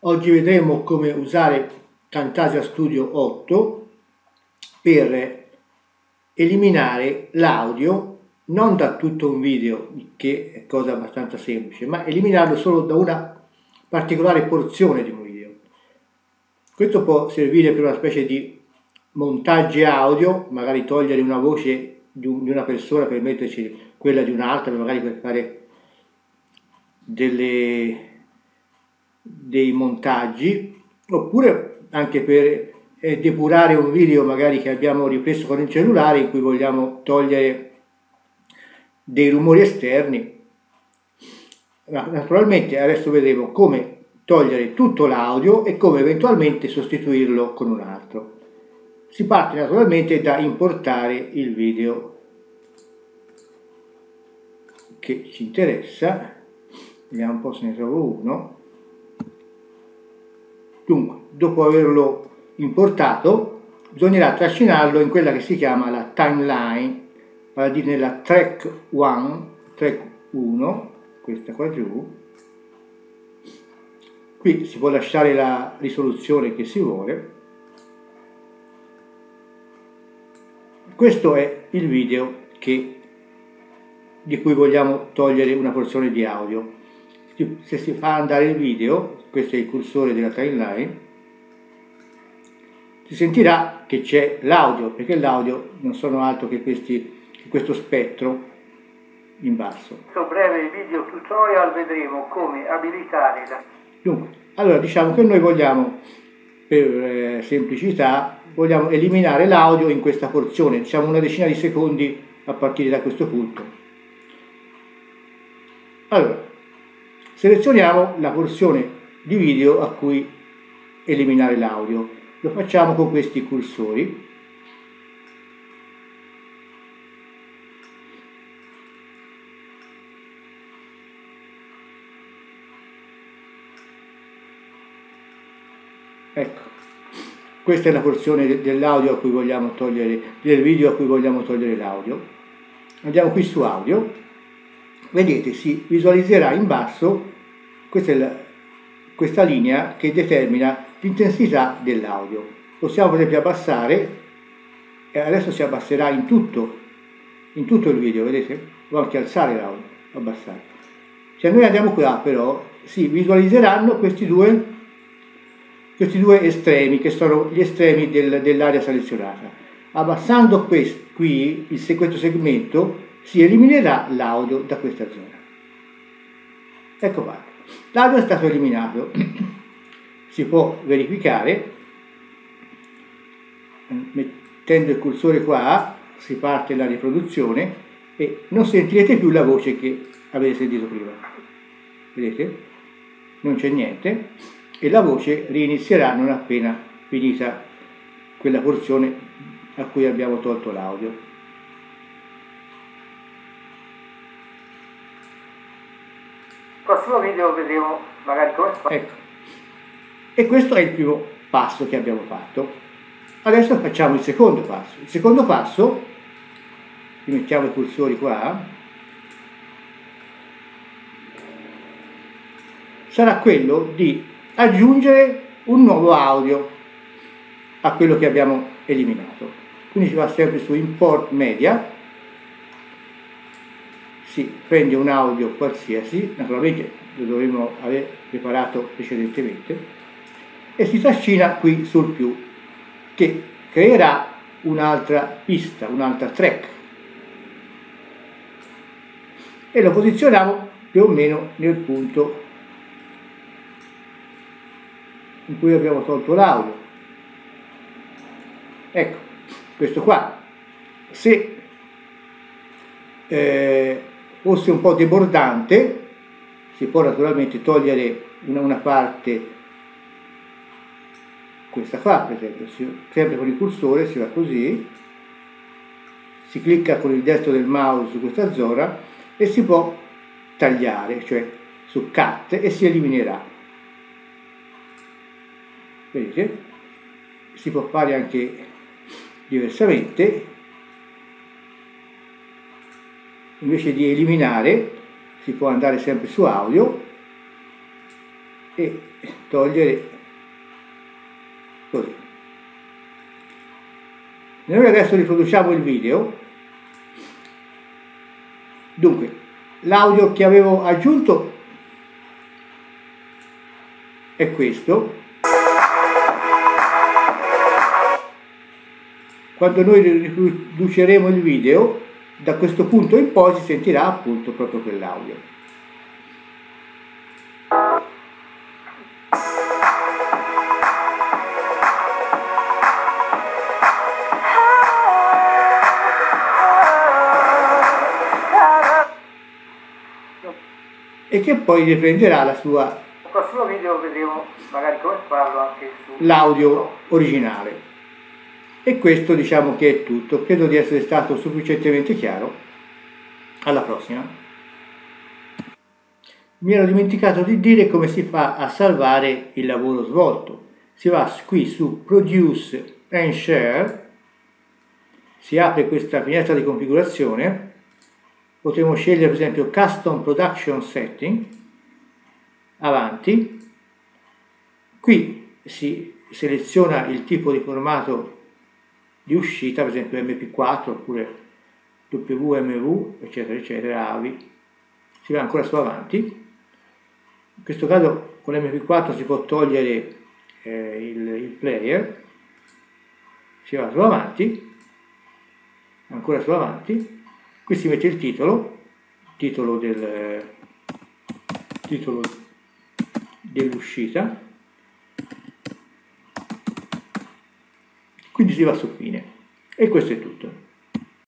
Oggi vedremo come usare Camtasia Studio 8 per eliminare l'audio non da tutto un video, che è cosa abbastanza semplice, ma eliminarlo solo da una particolare porzione di un video. Questo può servire per una specie di montaggi audio, magari togliere una voce di una persona per metterci quella di un'altra, magari per fare dei montaggi, oppure anche per depurare un video magari che abbiamo ripreso con il cellulare in cui vogliamo togliere dei rumori esterni. Naturalmente adesso vedremo come togliere tutto l'audio e come eventualmente sostituirlo con un altro. Si parte naturalmente da importare il video che ci interessa. Vediamo un po' se ne trovo uno. Dunque, dopo averlo importato, bisognerà trascinarlo in quella che si chiama la timeline, vale a dire nella track 1, questa qua giù. Qui si può lasciare la risoluzione che si vuole. Questo è il video di cui vogliamo togliere una porzione di audio. Se si fa andare il video, questo è il cursore della timeline, si sentirà che c'è l'audio, perché l'audio non sono altro che questo spettro in basso. In questo breve video tutorial vedremo come abilitare la... Dunque, allora diciamo che noi vogliamo, per semplicità, vogliamo eliminare l'audio in questa porzione, diciamo una decina di secondi a partire da questo punto. Allora, selezioniamo la porzione di video a cui eliminare l'audio. Lo facciamo con questi cursori. Ecco, questa è la porzione dell'audio a cui vogliamo togliere, del video a cui vogliamo togliere l'audio. Andiamo qui su audio. Vedete, si visualizzerà in basso questa linea che determina l'intensità dell'audio. Possiamo per esempio abbassare, e adesso si abbasserà in tutto il video, vedete? O anche alzare l'audio, abbassare. Se noi andiamo qua però, si visualizzeranno questi due estremi, che sono gli estremi dell'area selezionata. Abbassando questo segmento, si eliminerà l'audio da questa zona. Ecco qua, l'audio è stato eliminato. Si può verificare mettendo il cursore qua, si parte la riproduzione e non sentirete più la voce che avete sentito prima. Vedete? Non c'è niente e la voce rinizierà non appena finita quella porzione a cui abbiamo tolto l'audio. Prossimo video vedremo magari come fa. Ecco. E questo è il primo passo che abbiamo fatto. Adesso facciamo il secondo passo. Il secondo passo, mettiamo i cursori qua, sarà quello di aggiungere un nuovo audio a quello che abbiamo eliminato. Quindi si va sempre su Import Media. Si prende un audio qualsiasi, naturalmente lo dovremmo aver preparato precedentemente, e si trascina qui sul più, che creerà un'altra pista, un'altra track, e lo posizioniamo più o meno nel punto in cui abbiamo tolto l'audio. Ecco, questo qua, se fosse un po' debordante, si può naturalmente togliere una parte, questa qua per esempio, sempre con il cursore si va così, si clicca con il destro del mouse su questa zona e si può tagliare, cioè su Cut, e si eliminerà. Vedete? Si può fare anche diversamente. Invece di eliminare si può andare sempre su audio e togliere così. Noi adesso riproduciamo il video. Dunque, l'audio che avevo aggiunto è questo. Quando noi riproduceremo il video, da questo punto in poi si sentirà appunto proprio quell'audio. E che poi riprenderà la sua... Nel prossimo video vedremo magari come farlo anche su l'audio originale. E questo diciamo che è tutto. Credo di essere stato sufficientemente chiaro. Alla prossima. Mi ero dimenticato di dire come si fa a salvare il lavoro svolto. Si va qui su Produce and Share, si apre questa finestra di configurazione, potremo scegliere per esempio Custom Production Setting, avanti, qui si seleziona il tipo di formato di uscita, per esempio MP4 oppure WMV, eccetera, eccetera, AVI, si va ancora su avanti. In questo caso con l'MP4 si può togliere il player, si va su avanti, ancora su avanti, qui si mette il titolo dell'uscita, quindi si va su fine e questo è tutto.